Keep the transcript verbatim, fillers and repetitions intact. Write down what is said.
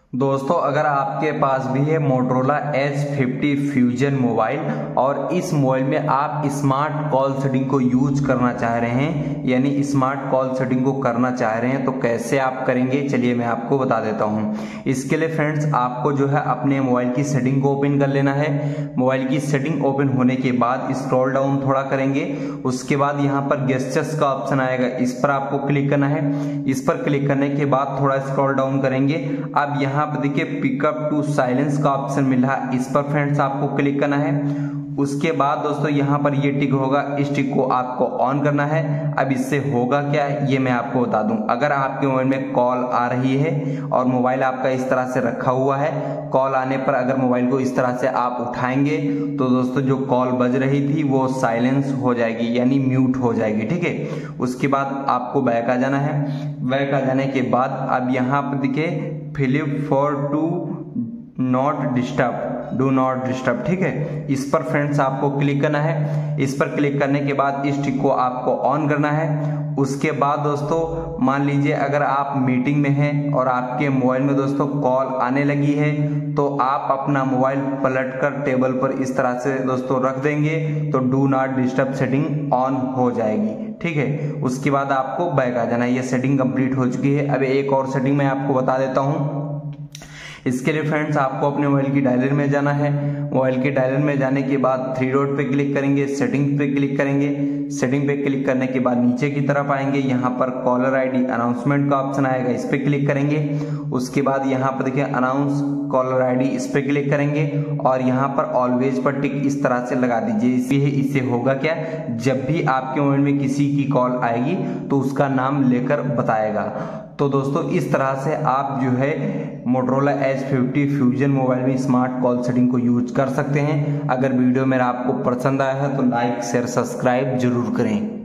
दोस्तों अगर आपके पास भी है Motorola edge fifty fusion mobile और इस मोबाइल में आप स्मार्ट कॉल सेटिंग को यूज करना चाह रहे हैं, यानी स्मार्ट कॉल सेटिंग को करना चाह रहे हैं, तो कैसे आप करेंगे चलिए मैं आपको बता देता हूं। इसके लिए फ्रेंड्स आपको जो है अपने मोबाइल की सेटिंग को ओपन कर लेना है। मोबाइल की सेटिंग ओपन होने के बाद स्क्रॉल डाउन थोड़ा करेंगे, उसके बाद यहाँ पर गेस्चर्स का ऑप्शन आएगा, इस पर आपको क्लिक करना है। इस पर क्लिक करने के बाद थोड़ा स्क्रॉल डाउन करेंगे। अब यहाँ पर देखिए पिकअप टू साइलेंस का ऑप्शन मिल रहा है, इस पर फ्रेंड्स आपको क्लिक करना है। उसके बाद दोस्तों यहाँ पर ये टिक होगा, इस टिक को आपको ऑन करना है। अब इससे होगा क्या ये मैं आपको बता दूं। अगर आपके मोबाइल में कॉल आ रही है और मोबाइल आपका इस तरह से रखा हुआ है, कॉल आने पर अगर मोबाइल को इस तरह से आप उठाएंगे तो दोस्तों जो कॉल बज रही थी वो साइलेंस हो जाएगी, यानी म्यूट हो जाएगी। ठीक है, उसके बाद आपको बैक आ जाना है। बैक आ जाने के बाद अब यहाँ पर देखिए flip for to not disturb, do not disturb, ठीक है, इस पर फ्रेंड्स आपको क्लिक करना है। इस पर क्लिक करने के बाद इस टिक को आपको ऑन करना है। उसके बाद दोस्तों मान लीजिए अगर आप मीटिंग में हैं और आपके मोबाइल में दोस्तों कॉल आने लगी है तो आप अपना मोबाइल पलटकर टेबल पर इस तरह से दोस्तों रख देंगे तो do not disturb setting on हो जाएगी। ठीक है, उसके बाद आपको बैक आ जाना है। ये सेटिंग कंप्लीट हो चुकी है। अब एक और सेटिंग मैं आपको बता देता हूँ। इसके लिए फ्रेंड्स आपको अपने मोबाइल की डायलर में जाना है। मोबाइल के डायलर में जाने के बाद थ्री डॉट पे क्लिक करेंगे, सेटिंग पे क्लिक करेंगे। सेटिंग पे क्लिक करने के बाद नीचे की तरफ आएंगे, यहाँ पर कॉलर आईडी अनाउंसमेंट का ऑप्शन आएगा, इस पे क्लिक करेंगे। उसके बाद यहाँ पर देखिए अनाउंस कॉलर आईडी, इस पे क्लिक करेंगे और यहाँ पर ऑलवेज पर टिक इस तरह से लगा दीजिए। इसलिए इससे होगा क्या, जब भी आपके मोबाइल में किसी की कॉल आएगी तो उसका नाम लेकर बताएगा। तो दोस्तों इस तरह से आप जो है Motorola edge fifty fusion mobile में स्मार्ट कॉल सेटिंग को यूज कर सकते हैं। अगर वीडियो मेरा आपको पसंद आया है तो लाइक शेयर सब्सक्राइब जरूर करें।